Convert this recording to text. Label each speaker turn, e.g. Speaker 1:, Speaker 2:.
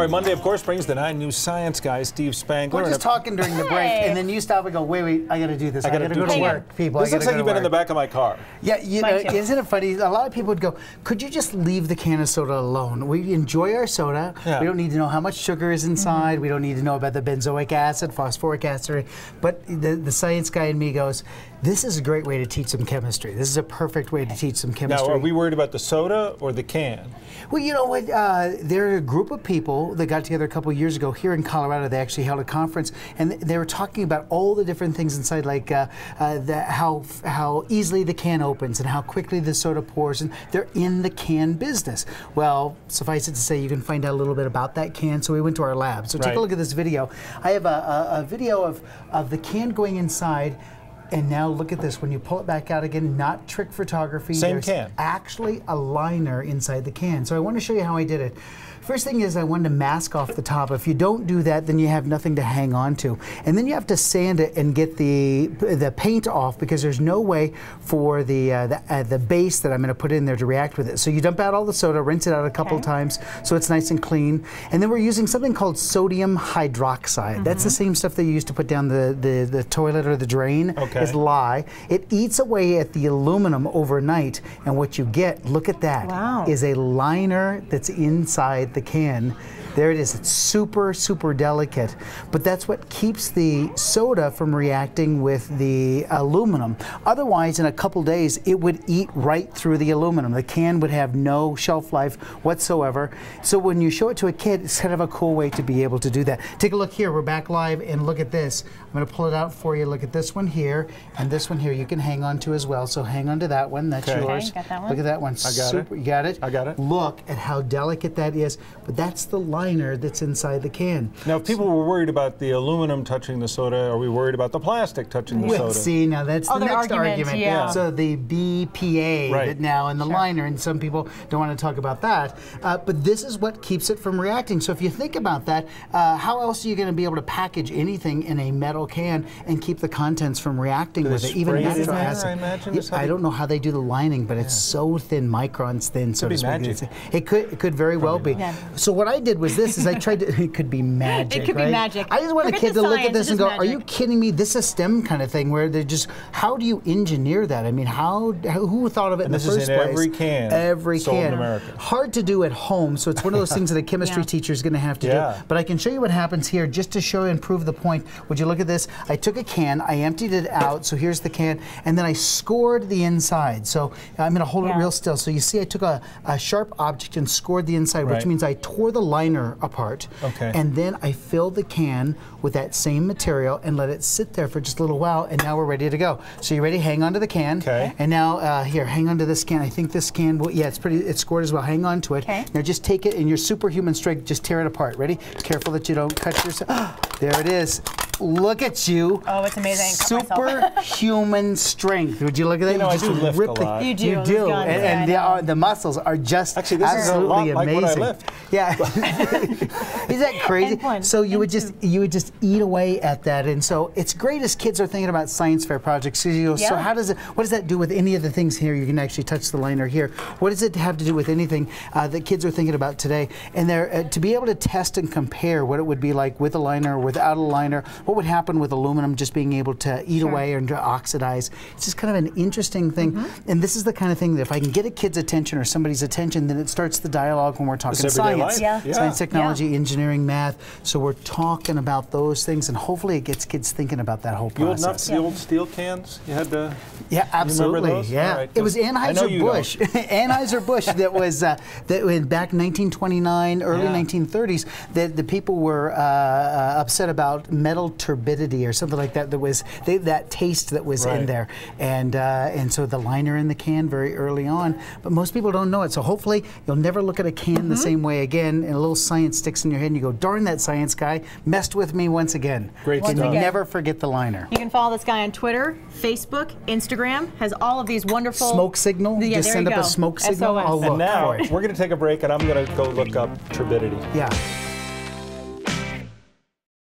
Speaker 1: All right, Monday, of course, brings the 9 News Science guy, Steve Spangler.
Speaker 2: We're just talking during the break, and then you stop and go, wait, I got to do this. I got to go to work, people.
Speaker 1: This looks like you've been in the back of my car.
Speaker 2: Yeah, you know, isn't it funny? A lot of people would go, could you just leave the can of soda alone? We enjoy our soda. Yeah. We don't need to know how much sugar is inside. We don't need to know about the benzoic acid, phosphoric acid. But the science guy in me goes, this is a great way to teach some chemistry. This is a perfect way to teach some chemistry.
Speaker 1: Now, are we worried about the soda or the can?
Speaker 2: Well, you know what? There are a group of people that got together a couple of years ago here in Colorado. They actually held a conference, and they were talking about all the different things inside, like how easily the can opens and how quickly the soda pours, and they're in the can business. Well, suffice it to say, you can find out a little bit about that can. So we went to our lab. So take a look at this video. I have a video of the can going inside. And now look at this, when you pull it back out again, not trick photography.
Speaker 1: Same can.
Speaker 2: Actually a liner inside the can. So I want to show you how I did it. First thing is I wanted to mask off the top. If you don't do that, then you have nothing to hang on to. And then you have to sand it and get the paint off, because there's no way for the base that I'm going to put in there to react with it. So you dump out all the soda, rinse it out a couple times so it's nice and clean. And then we're using something called sodium hydroxide. That's the same stuff they use to put down the toilet or the drain. It's lye. It eats away at the aluminum overnight, and what you get, look at that, is a liner that's inside the can. There it is. It's super, super delicate. But that's what keeps the soda from reacting with the aluminum. Otherwise, in a couple days, it would eat right through the aluminum. The can would have no shelf life whatsoever. So when you show it to a kid, it's kind of a cool way to be able to do that. Take a look here. We're back live, and look at this. I'm going to pull it out for you. Look at this one here, and this one here you can hang on to as well. So hang on to that one. That's yours.
Speaker 3: Got that one.
Speaker 2: Look at that one.
Speaker 1: I got it.
Speaker 2: You got it?
Speaker 1: I got it.
Speaker 2: Look at how delicate that is. But that's the liner that's inside the can.
Speaker 1: Now, if people were worried about the aluminum touching the soda, are we worried about the plastic touching the soda?
Speaker 2: See, now that's the next argument.
Speaker 3: Yeah.
Speaker 2: So the BPA now in the liner, and some people don't want to talk about that. But this is what keeps it from reacting. So if you think about that, how else are you going to be able to package anything in a metal can and keep the contents from reacting with it? Even natural acid.
Speaker 1: I imagine.
Speaker 2: I don't know how they do the lining, but it's so thin, microns thin, so to speak. It could very well be. So what I did was this: is I tried to. It could be magic.
Speaker 3: It could be magic.
Speaker 2: I just want a kid to look at this and go, "Are you kidding me? This is a STEM kind of thing where they're just. How do you engineer that? I mean, who thought of it in the first place?
Speaker 1: This is in every can.
Speaker 2: Every
Speaker 1: sold
Speaker 2: can.
Speaker 1: in America.
Speaker 2: Hard to do at home, so it's one of those things that a chemistry teacher is going to have to do. But I can show you what happens here, just to show you and prove the point. Would you look at this? I took a can, I emptied it out. So here's the can, and then I scored the inside. So I'm going to hold it real still. So you see, I took a sharp object and scored the inside, which means I tore the liner apart. And then I filled the can with that same material and let it sit there for just a little while, and now we're ready to go. So you ready? Hang on to the can. And now here, hang on to this can. I think this can will, it's scored as well. Hang on to it. Now just take it in your superhuman strength, just tear it apart. Ready? Careful that you don't cut yourself. There it is. Look at you.
Speaker 3: Oh, it's amazing.
Speaker 2: Superhuman strength. Would you look at that?
Speaker 1: You know, I do lift a lot.
Speaker 3: You do.
Speaker 2: You do. And the muscles are just absolutely amazing.
Speaker 1: Like what I lift.
Speaker 2: Yeah. Isn't that crazy? So you would just eat away at that. And so it's great as kids are thinking about science fair projects. So you go, so what does that do with any of the things here? You can actually touch the liner here. What does it have to do with anything that kids are thinking about today? And they're to be able to test and compare what it would be like with a liner or without a liner, what would happen with aluminum just being able to eat away and to oxidize. It's just kind of an interesting thing. And this is the kind of thing that if I can get a kid's attention or somebody's attention, then it starts the dialogue when we're talking science. Science, technology, engineering, math. So we're talking about those things, and hopefully it gets kids thinking about that whole process.
Speaker 1: The old steel cans you had to.
Speaker 2: Yeah, absolutely. Yeah,
Speaker 1: right,
Speaker 2: it was Anheuser-Busch. Anheuser-Busch that was back in 1929, early 1930s. That the people were upset about metal turbidity or something like that. That was that taste that was in there, and so the liner in the can very early on. But most people don't know it. So hopefully you'll never look at a can the same way again, and a little science sticks in your head, and you go, darn, that science guy messed with me once again.
Speaker 1: Great stuff.
Speaker 2: And never forget the liner.
Speaker 3: You can follow this guy on Twitter, Facebook, Instagram. Has all of these wonderful
Speaker 2: smoke signal. Just send up a smoke signal. I'll look
Speaker 1: and now
Speaker 2: for it.
Speaker 1: we're going to take a break, and I'm going to go look up turbidity.
Speaker 2: Yeah.